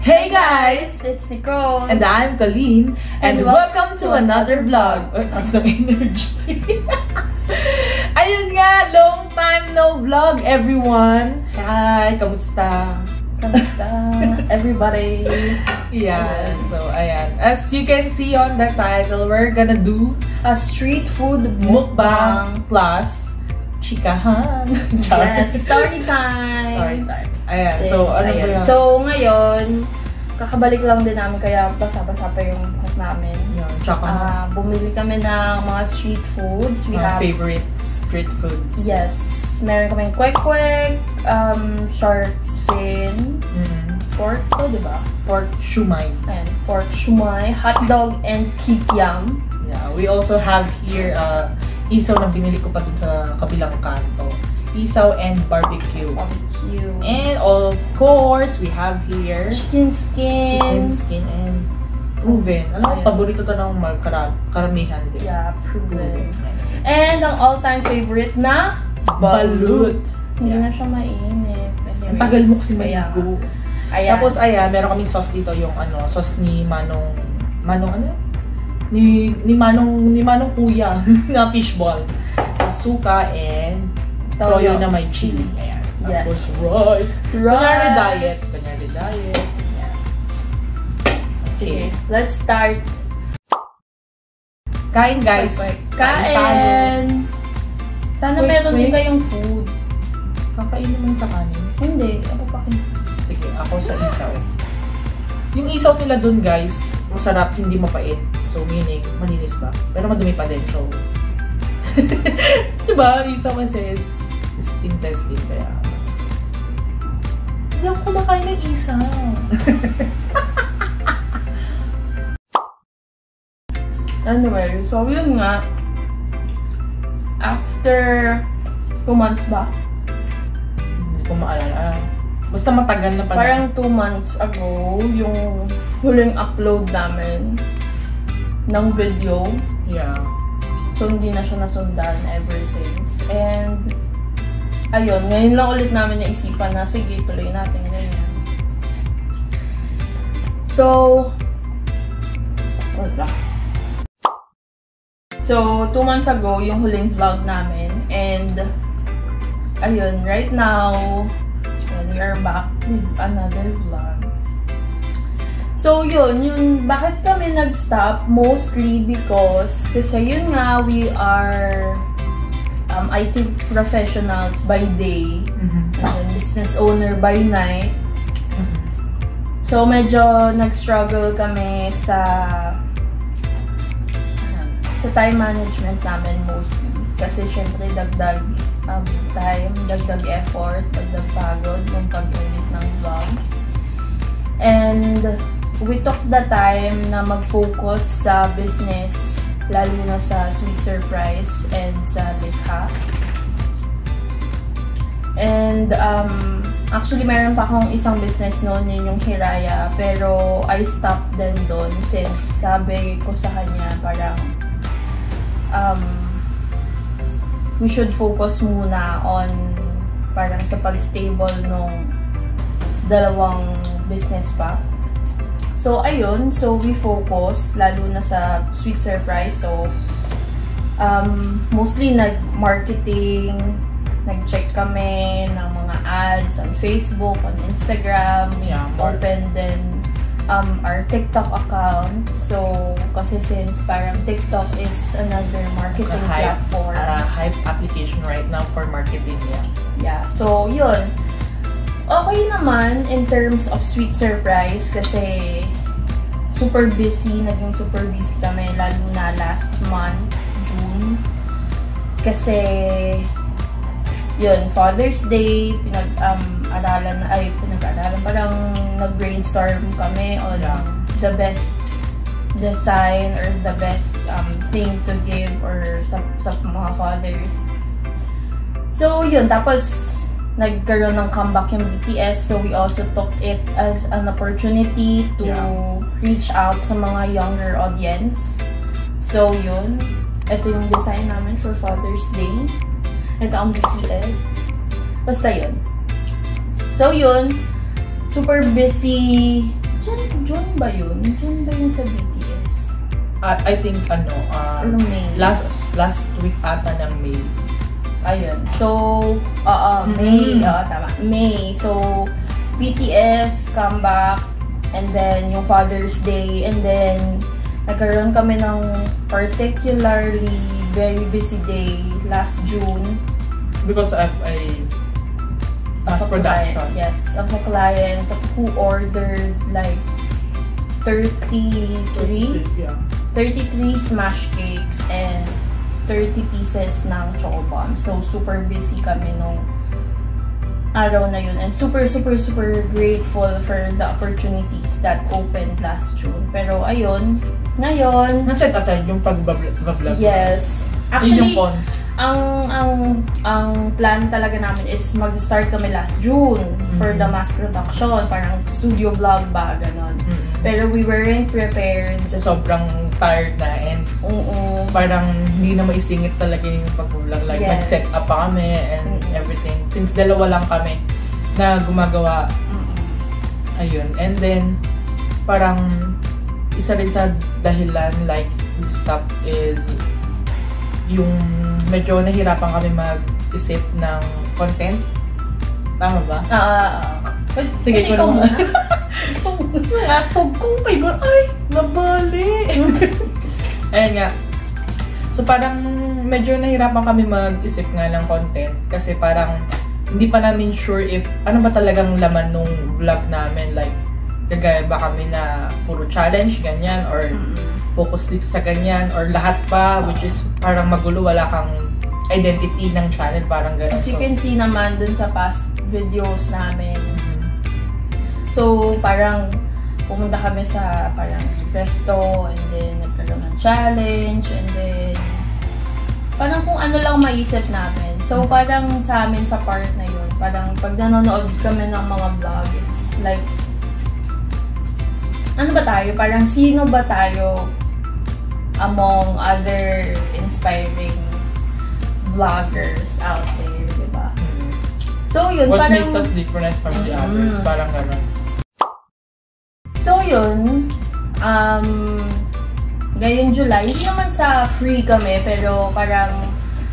Hey guys! It's Nicole. And I'm Colleen. And welcome to another vlog. Uy, taas ng energy. Ayun nga, long time no vlog, everyone. Hi, kamusta? Kamusta, everybody? Yeah, so ayan. As you can see on the title, we're gonna do a street food mukbang plus chikahan. Yes, story time. Story time. Ayan, Since, so ano ba yan? So ngayon, kakabalik lang din namin kaya basa-basa pa yung buhat namin. Yan, tsaka bumili kami ng mga street foods. We have favorite street foods. Yes. Meron kaming kwek-kwek, shark's fin, pork to, di ba? Pork shumai. Ayan, pork shumai, hotdog, and kikiam. Yeah, we also have here isaw na binili ko pa dun sa kabilang kanto. Isaw and barbecue. And of course, we have here chicken skin and proven. Alam mo, paborito to ng karamihan din. Yeah, proven. And ang all-time favorite na balut. Hindi na siya mainit. Ang tagal mo kasi maligo. Tapos ayan, meron kaming sauce dito, yung sauce ni Manong ano? Ni Manong Kuya na fishball. Suka and toyo na may chili. Ayan. Yes. Of course, rice. Kunyari diet. Yeah. Sige, let's start. Kain guys. Kain! Sana meron din kayong food. Kakainin mo sa kanin? Hindi. Ako pa kayo. Sige, ako sa isaw. Yung isaw nila dun guys, masarap, hindi mapait. So meaning, malinis ba? Pero madumi pa din. So, diba? Isaw kasi is intestine. Kaya, hindi ako kumakain ng isaw. Anyway, so yun nga. After 2 months ba? Hindi ko maalala. Basta matagal na pa. Parang 2 months ago, yung huling upload namin ng video. Yeah. So, hindi na siya nasundan ever since. And, ayun, ngayon lang ulit namin naisipan na, sige, tuloy natin ganyan. So, wala. So, 2 months ago, yung huling vlog namin. And, ayun, right now, we are back with another vlog. So, yun, bakit kami nag-stop? Mostly because, kasi yun nga, we are IT professionals by day, and business owner by night. So, medyo nag-struggle kami sa time management namin mostly. Kasi syempre dagdag time, dagdag effort, dagdag pagod yung pag-edit ng vlog. And we took the time na mag-focus sa business, lalo na sa Sweet Surprise and sa Likha. And actually meron pa akong isang business noon, yun yung Hiraya, pero I stopped din doon since sabi ko sa kanya parang we should focus muna on parang sa pag-stable nung dalawang business pa. So, ayun. So, we focus lalo na sa Sweet Surprise. So, mostly nag-marketing, nag-check kami ng mga ads on Facebook, on Instagram. Yeah, open din our TikTok account. So, kasi since parang TikTok is another marketing platform. Hype application right now for marketing, yeah. Yeah, so yun. Okay naman in terms of Sweet Surprise kasi super busy, naging super busy kami lalo na last month, June. Kasi yun, Father's Day, pinag-aralan, parang nag-brainstorm kami on the best design or the best thing to give or sa mga fathers. So, yun. Tapos, nagkaroon ng comeback yung BTS. So, we also took it as an opportunity to reach out sa mga younger audience. So, yun. Ito yung design namin for Father's Day. Ito ang BTS. Basta yun. So, yun. Super busy June ba yun? June ba yun sa BTS? I think, May. Last week ata ng May. Ayun. So, May. Tama. May. So, BTS, comeback, and then yung Father's Day, and then nagkaroon kami ng particularly very busy day last June. Because of a production. Client, yes, of a client who ordered like 33 smash cakes and 30 pieces ng choco bomb. So, super busy kami nung araw na yun. And super grateful for the opportunities that opened last June. Pero, ayun, ngayon... Na-set aside yung pag-vlog. Yes. Actually, ang plan talaga namin is mag-start kami last June for the mass production. Parang studio vlog ba, ganon. Pero we weren't prepared. Kasi sobrang tired na and parang hindi na maisingit talaga yung pag-vlog. Like, nag-set up pa kami and everything. Since dalawa lang kami na gumagawa. Ayun. And then, parang isa rin sa dahilan like we stopped is yung medyo nahirapan kami mag-isip ng content. Tama ba? Sige, ikaw na. Atog kong paper. Ay, nabali! Ayan nga. So, parang medyo nahirapan kami mag-isip nga ng content. Kasi parang hindi pa namin sure if ano ba talagang laman nung vlog namin. Like, gagaya ba kami na puro challenge, ganyan, or focus dito sa ganyan, or lahat pa, which is parang magulo, wala kang identity ng channel, parang gano'n. As you can see naman dun sa past videos namin. So, parang pumunta kami sa parang resto, and then nagkaroon ng challenge, and then parang kung ano lang maisip namin. So, parang sa amin sa part na yun, parang pag nanonood kami ng mga vlog, it's like, ano ba tayo? Parang sino ba tayo among other inspiring vloggers out there, diba? So, yun, what parang... makes us different from the others? Parang gano'n. So, yun, ngayong July, hindi naman sa free kami, pero parang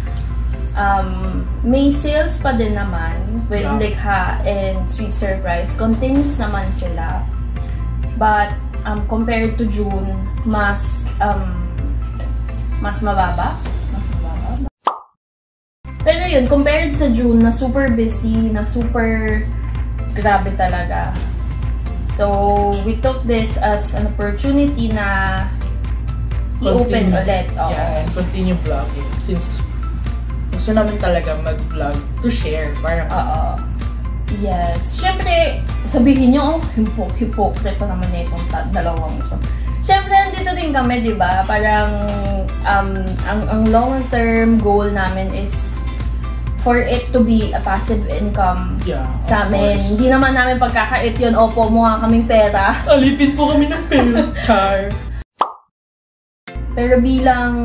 may sales pa din naman with Likha and Sweet Surprise. Continuous naman sila. But, compared to June, mas mababa. Pero yun, compared sa June, na super busy, na super grabe talaga. So, we took this as an opportunity na i-open ulit. Yeah, and continue vlogging. Since gusto namin talaga mag-vlog to share. Parang yes. Siyempre, sabihin nyo, hypocrite pa naman na itong dalawang ito. Siyempre, nandito din kami, di ba? Parang, ang long-term goal namin is for it to be a passive income sa amin. Hindi naman namin pagkakait yun, opo, mukha kaming pera. Alipin po kami ng pera. Char. Pero bilang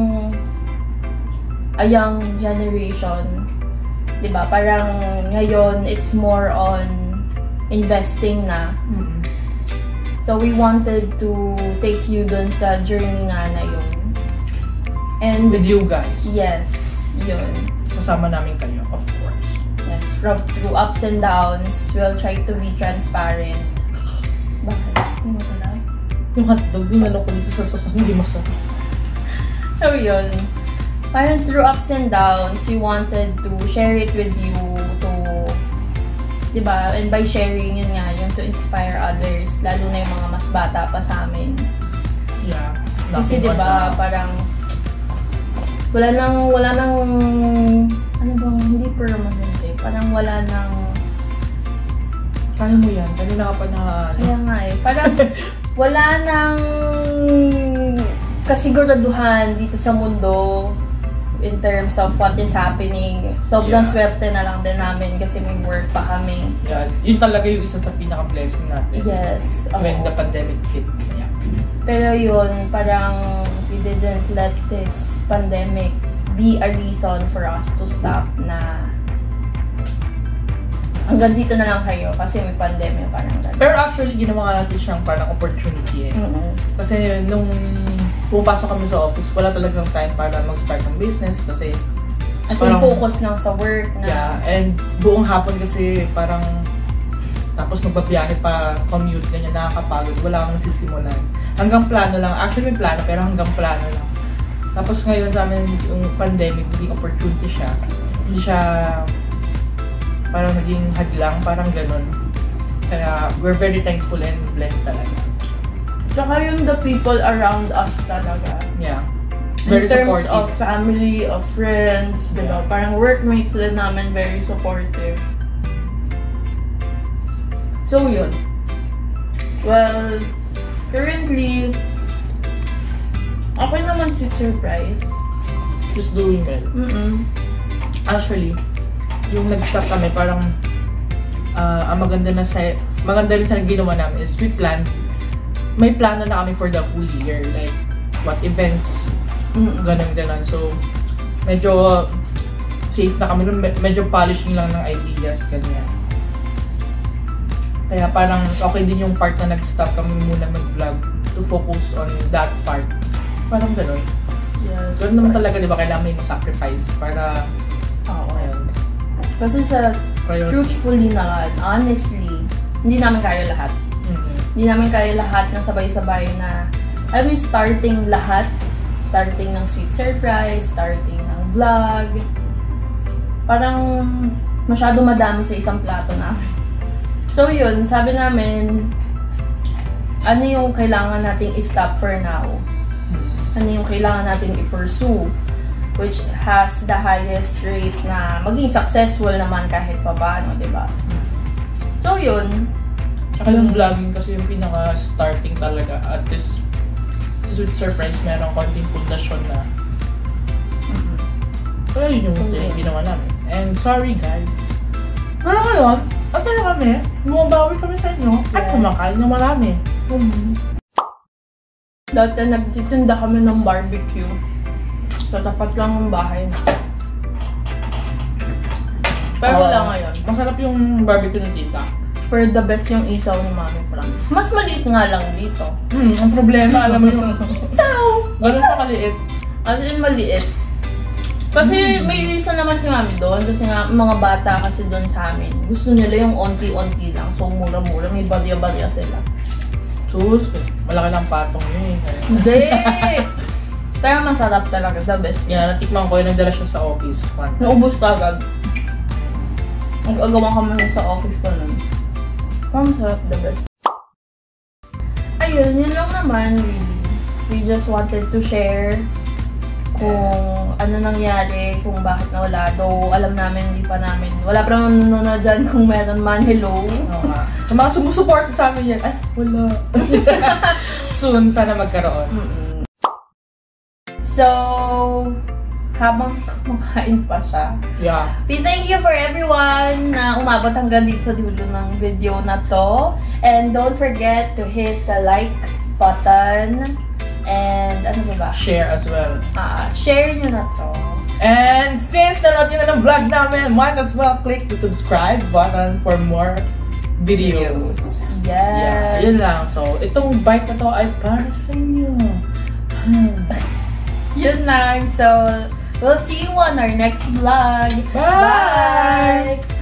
a young generation, diba? Parang ngayon, it's more on investing na. So, we wanted to take you dun sa journey nga na yun. And with you guys. Yes, yun. Kasama namin kayo, of course. Yes, through ups and downs, we'll try to be transparent. Bakit? Hindi masarap? Yung hotdog, dinalo ko dito sa sasang, hindi masarap. So, yun. Parang through ups and downs, we wanted to share it with you to, diba? And by sharing, yun nga, yung to inspire others, lalo na yung mga mas bata pa sa amin. Yeah. Kasi diba, parang, wala nang, ano bang, hindi permanent eh. Parang wala nang, kaya mo yan, kanina ka pa na, kaya nga eh. Parang, wala nang kasiguraduhan dito sa mundo in terms of what is happening. Sobrang swerte na lang din namin kasi may work pa kami. Yeah, yun talaga yung isa sa pinaka-blessing natin. Yes. When the pandemic hits. Yeah. Pero yun, parang we didn't let this pandemic be a reason for us to stop na hanggang dito na lang kayo kasi may pandemya parang gano'n. Pero actually, ginawa natin siyang parang opportunity eh. Kasi nung pumapasok kami sa office, wala talagang time para mag-start ng business kasi as in focus lang sa work na. Yeah, and buong hapon kasi parang tapos magbabiyahe pa, commute, ganyan, nakakapagod, wala kang sisimulan. Hanggang plano lang, actually may plano pero hanggang plano lang. Tapos ngayon sa amin yung pandemic, naging opportunity siya. Hindi siya parang naging hadlang, parang ganun. Kaya we're very thankful and blessed talaga. Tsaka yung the people around us talaga. Yeah. Very in terms supportive. of family, of friends, diba? Parang workmates din namin very supportive. So yun. Well, currently, okay naman Sweet Surprise. Just doing well. Actually, yung nag-stop kami, parang ang maganda rin sa ginawa namin is we plan. May plano na kami for the whole year. Like, what events, ganun. So, medyo safe na kami. Medyo polishing lang ng ideas, ganyan. Kaya parang okay din yung part na nag-stop kami muna mag-vlog to focus on that part. Parang ganun. Yeah, ganun naman talaga, di ba? Kailangan may sacrifice para ayun. Kasi sa truthfully naman, honestly, hindi namin kaya lahat. Hindi namin kaya lahat na sabay-sabay na alam mo yung starting lahat. Starting ng Sweet Surprise, starting ng vlog. Parang masyado madami sa isang plato namin. So yun, sabi namin, ano yung kailangan nating i-stop for now? Ano yung kailangan nating i-pursue? Which has the highest rate na maging successful naman kahit pa paano, diba? So yun. Tsaka yung vlogging kasi yung pinaka-starting talaga at this Sweet Surprise, merong konting pundasyon na. Kaya yun yung ginawa namin. And sorry guys. Pero ngayon, at ano kami, bumabawi kami sa inyo at kumakain na marami. Dati nagtitinda kami ng barbecue. Sa tapat lang ng bahay na. Pero wala ngayon. Masarap yung barbecue ng tita. Pero the best yung isaw ni Mami Franz. Mas maliit nga lang dito. Ang problema, alam mo yung isaw! Ganun pa kaliit. As in maliit. Kasi may reason naman si Mami doon. Kasi nga, mga bata kasi doon sa amin. Gusto nila yung onti-onti lang. So, mura-mura. May barya-barya sila. Sus, malaki ng patong yun. Hindi! Pero masarap talaga. The best. Yeah, natikman ko yun. Nagdala siya sa office. Naubos ka agad. Nag-agawa kami sa office ko nun. Parang masarap. The best. Ayun, yun lang naman really. We just wanted to share kung ano nangyari, kung bakit nawala. Though, alam namin, hindi pa namin. Wala pa naman nanonood dyan kung meron man. Hello. Sa mga sumusuport sa amin yan, ay, wala. Soon, sana magkaroon. So, habang kumakain pa siya. Yeah. We thank you for everyone na umabot hanggang dito sa dulo ng video na to. And don't forget to hit the like button. And ano ba ba? Share as well. Share nyo na to. And since nanood nyo na ng vlog namin, might as well click the subscribe button for more videos. Yes. Yeah, yun lang. So, itong bite na to ay para sa inyo. Yun lang. So, we'll see you on our next vlog. Bye! Bye!